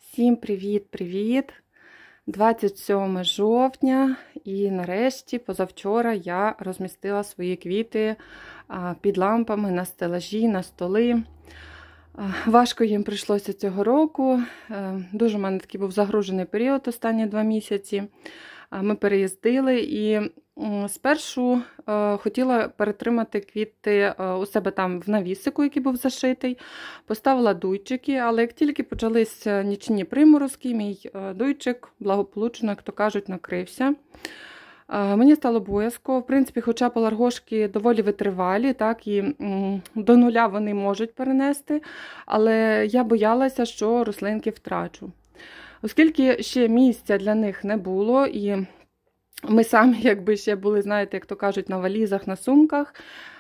Всім привіт-привіт! 27 жовтня і нарешті позавчора я розмістила свої квіти під лампами на стелажі, на столи. Важко їм прийшлося цього року. Дуже в мене такий був загружений період останні 2 місяці. Ми переїздили і спершу хотіла перетримати квіти у себе там в навісику, який був зашитий. Поставила дуйчики, але як тільки почалися нічні приморозки, мій дуйчик благополучно, як то кажуть, накрився. Мені стало боязко. В принципі, хоча пеларгошки доволі витривалі, так, і до нуля вони можуть перенести, але я боялася, що рослинки втрачу. Оскільки ще місця для них не було, і ми самі якби ще були, знаєте, як то кажуть, на валізах, на сумках,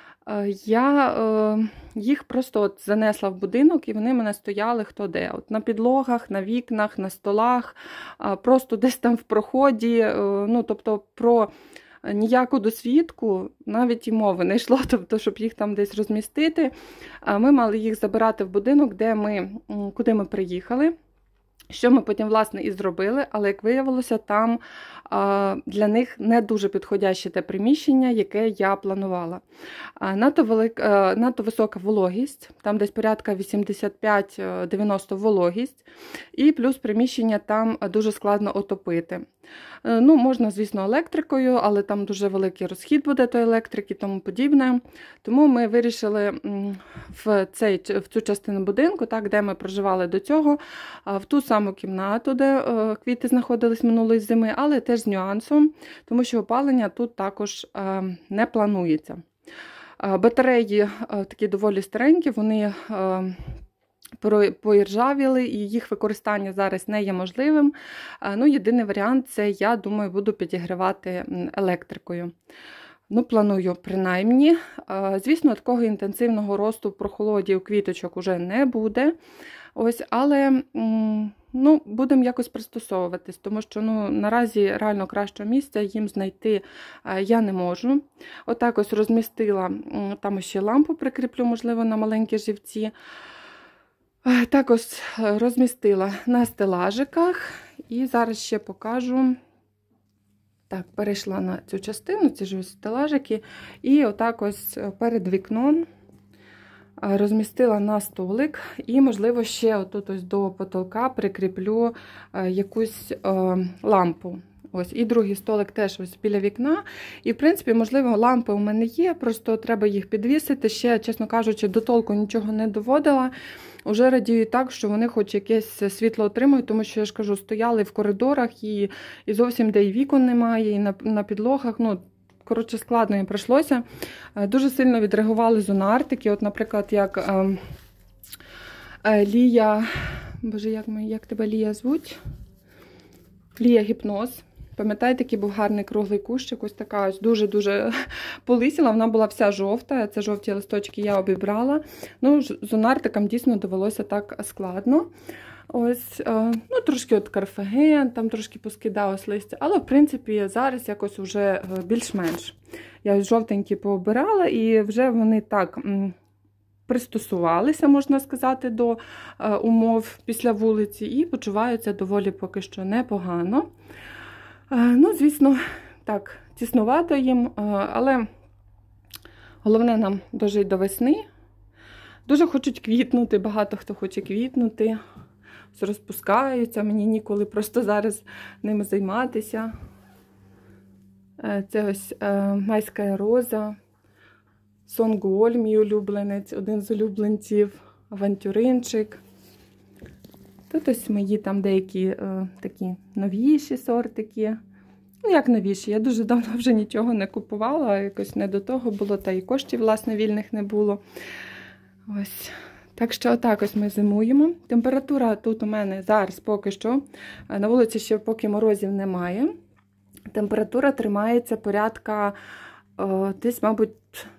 я їх просто от занесла в будинок, і вони в мене стояли хто де. От на підлогах, на вікнах, на столах, просто десь там в проході. Ну, тобто про ніяку досвідку навіть і мови не йшло, тобто, щоб їх там десь розмістити. Ми мали їх забирати в будинок, куди ми приїхали. Що ми потім, власне, і зробили, але, як виявилося, там для них не дуже підходяще те приміщення, яке я планувала. Надто висока вологість, там десь порядка 85-90 вологість, і плюс приміщення там дуже складно отопити. Ну, можна, звісно, електрикою, але там дуже великий розхід буде тої електрики і тому подібне. Тому ми вирішили в цю частину будинку, так, де ми проживали до цього, в ту саму кімнату, де квіти знаходились минулої зими, але теж з нюансом, тому що опалення тут також не планується. Батареї такі доволі старенькі, вони поіржавіли, і їх використання зараз не є можливим. Ну, єдиний варіант – це, я думаю, буду підігрівати електрикою. Ну, планую принаймні. Звісно, такого інтенсивного росту в прохолоді у квіточок уже не буде. Ось, але ну, будемо якось пристосовуватись, тому що наразі реально кращого місця їм знайти я не можу. Отак ось розмістила, там ще лампу прикріплю, можливо, на маленькі живці. Також розмістила на стелажиках і зараз ще покажу. Так, перейшла на цю частину, ці ж стелажики, і отак ось перед вікном розмістила на столик і, можливо, ще отут ось до потолка прикріплю якусь лампу. Ось, і другий столик теж ось біля вікна. І, в принципі, можливо, лампи у мене є, просто треба їх підвісити. Ще, чесно кажучи, до толку нічого не доводила. Уже радію так, що вони хоч якесь світло отримують, тому що, я ж кажу, стояли в коридорах і зовсім де і вікон немає, і на підлогах. Ну, коротше, складно їм прийшлося. Дуже сильно відреагували зоонартики. От, наприклад, як Лія, боже, як тебе Лія звуть? Лія Гіпноз. Пам'ятаєте, який був гарний круглий кущик, ось така ось дуже-дуже полисіла, вона була вся жовта, це жовті листочки я обібрала. Ну, зоонартикам дійсно довелося так складно. Ось, ну, трошки от карфаген, там трошки поскидалось листя, але, в принципі, зараз якось вже більш-менш. Я ось жовтенькі пообирала, і вже вони так пристосувалися, можна сказати, до умов після вулиці, і почуваються доволі поки що непогано. Ну, звісно, так, тіснувато їм, але головне нам дожити до весни. Дуже хочуть квітнути, багато хто хоче квітнути, розпускаються, мені ніколи просто зараз ними займатися. Це ось майська роза, Сонгуоль, мій улюбленець, один з улюбленців, авантюринчик. Тут ось мої там деякі такі новіші сортики. Ну, як новіші, я дуже давно вже нічого не купувала, якось не до того було, та і коштів, власне, вільних не було. Ось. Так що отак ось ми зимуємо. Температура тут у мене зараз поки що, на вулиці ще поки морозів немає. Температура тримається порядка десь, мабуть,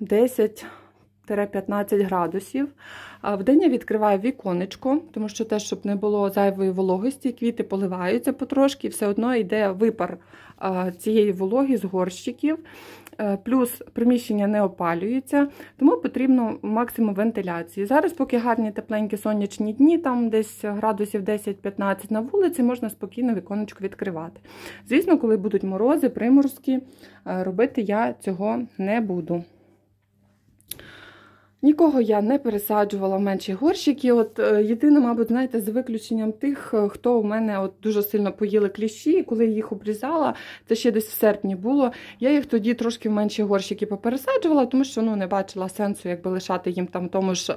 10-15 градусів. Вдень я відкриваю віконечко, тому що теж, щоб не було зайвої вологості, квіти поливаються потрошки, і все одно йде випар цієї вологи з горщиків. плюс приміщення не опалюється, тому потрібно максимум вентиляції. Зараз, поки гарні тепленькі сонячні дні, там десь градусів 10-15 на вулиці, можна спокійно віконечко відкривати. Звісно, коли будуть морози, приморозки, робити я цього не буду. Нікого я не пересаджувала в менші горщики. От єдине, мабуть, знаєте, за виключенням тих, хто у мене от дуже сильно поїли кліщі, і коли їх обрізала, це ще десь в серпні було, я їх тоді трошки в менші горщики попересаджувала, тому що не бачила сенсу якби лишати їм там тому ж,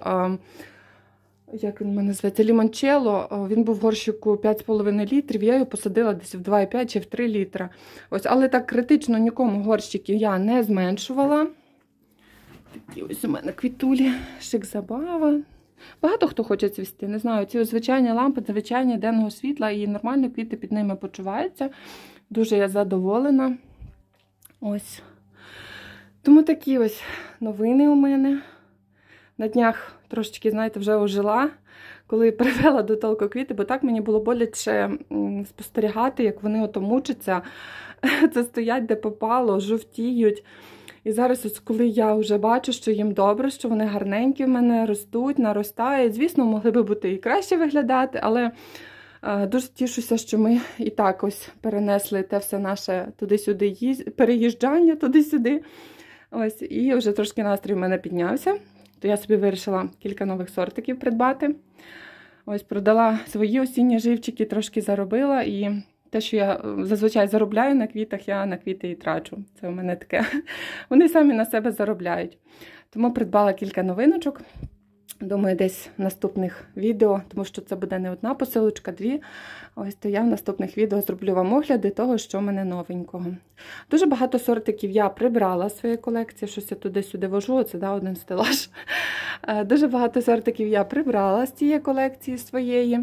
як він мене зветься, лімончелло. Він був в горщику 5,5 літрів, я його посадила десь в 2,5 чи в 3 літра. Ось, але так критично нікому горщиків я не зменшувала. Такі ось у мене квітулі, шик-забава. Багато хто хоче цвісти, не знаю, ці звичайні лампи, звичайні денного світла, і нормально квіти під ними почуваються. Дуже я задоволена. Ось. Тому такі ось новини у мене. На днях трошечки, знаєте, вже ожила, коли привела до толку квіти, бо так мені було боляче спостерігати, як вони ото мучаться. Це стоять де попало, жовтіють. І зараз, ось, коли я вже бачу, що їм добре, що вони гарненькі в мене ростуть, наростають. Звісно, могли би бути і краще виглядати, але дуже тішуся, що ми і так ось перенесли те все наше туди-сюди, переїжджання туди-сюди. Ось, і вже трошки настрій в мене піднявся. То я собі вирішила кілька нових сортиків придбати. Ось, продала свої осінні живчики, трошки заробила, і те, що я зазвичай заробляю на квітах, я на квіти і трачу. Це у мене таке. Вони самі на себе заробляють. Тому придбала кілька новиночок. Думаю, десь в наступних відео, тому що це буде не одна посилочка, дві. Ось, то я в наступних відео зроблю вам огляди того, що в мене новенького. Дуже багато сортиків я прибрала з своєї колекції, щось я туди-сюди вожу, оце да, один стелаж. Дуже багато сортиків я прибрала з цієї колекції своєї.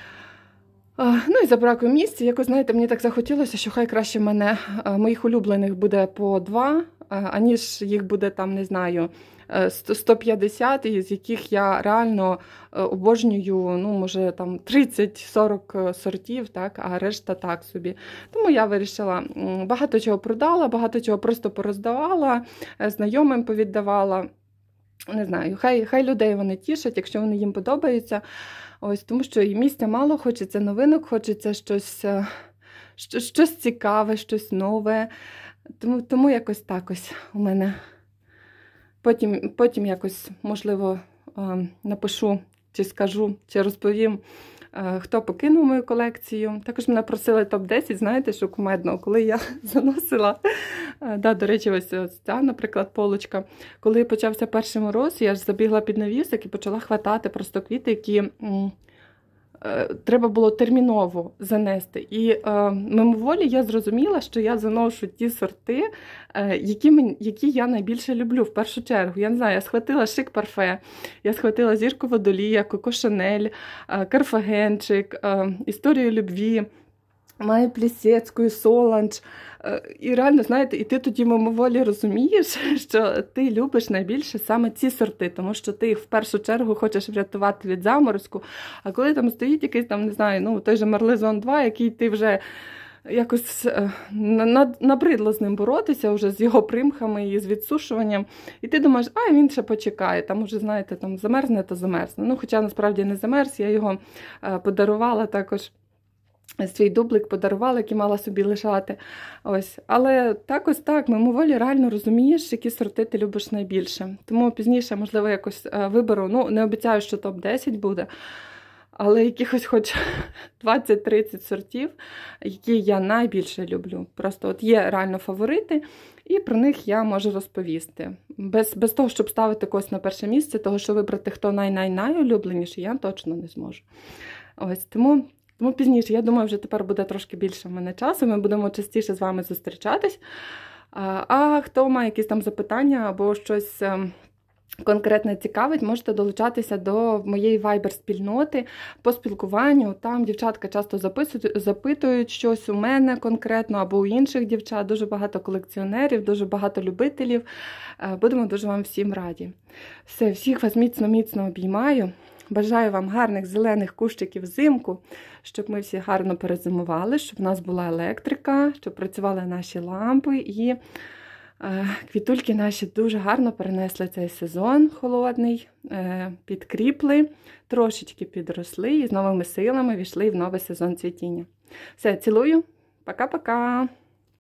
Ну і за браком місця, якось, знаєте, мені так захотілося, що хай краще в мене моїх улюблених буде по 2, аніж їх буде там, не знаю, 150, з яких я реально обожнюю, ну, може, там 30-40 сортів, так, а решта так собі. Тому я вирішила, багато чого продала, багато чого просто пороздавала, знайомим повіддавала. Не знаю, хай людей вони тішать, якщо вони їм подобаються. Ось, тому що і місця мало, хочеться новинок, хочеться щось цікаве, щось нове. Тому якось так ось у мене. Потім якось, можливо, напишу, чи скажу, чи розповім, хто покинув мою колекцію. Також мене просили топ-10, знаєте, що кумедно, коли я заносила, до речі, ось ця, наприклад, полочка. Коли почався перший мороз, я ж забігла під навісик і почала хватати просто квіти, які треба було терміново занести. І мимоволі я зрозуміла, що я заношу ті сорти, які я найбільше люблю в першу чергу. Я не знаю, я схватила Шик Парфе, я схватила Зірку Водолія, Коко Шанель, Карфагенчик, Історію любві, Маю Плісецьку, Соланж. І реально, знаєте, і ти тоді мимоволі розумієш, що ти любиш найбільше саме ці сорти, тому що ти їх в першу чергу хочеш врятувати від заморозку. А коли там стоїть якийсь там, не знаю, ну той же Марлезон 2, який ти вже якось набридло з ним боротися, вже з його примхами і з відсушуванням. І ти думаєш, він ще почекає, там уже, знаєте, там замерзне, то замерзне. Ну, хоча насправді не замерз, я його подарувала також. Свій дублик подарувала, який мала собі лишати. Ось. Але так, мимоволі реально розумієш, які сорти ти любиш найбільше. Тому пізніше, можливо, якось виберу, ну, не обіцяю, що топ-10 буде, але якихось хоч 20-30 сортів, які я найбільше люблю. Просто от є реально фаворити, і про них я можу розповісти. Без того, щоб ставити когось на перше місце, того, що вибрати, хто найулюбленіший, я точно не зможу. Ось, тому пізніше, я думаю, вже тепер буде трошки більше в мене часу, ми будемо частіше з вами зустрічатись. А хто має якісь там запитання або щось конкретне цікавить, можете долучатися до моєї Viber-спільноти по спілкуванню. Там дівчатка часто запитують щось у мене конкретно або у інших дівчат. Дуже багато колекціонерів, дуже багато любителів. Будемо дуже вам всім раді. Все, всіх вас міцно обіймаю. Бажаю вам гарних зелених кущиків взимку, щоб ми всі гарно перезимували, щоб в нас була електрика, щоб працювали наші лампи і Квітульки наші дуже гарно перенесли цей сезон холодний, підкріпли, трошечки підросли і з новими силами війшли в новий сезон цвітіння. Все, цілую, пока-пока!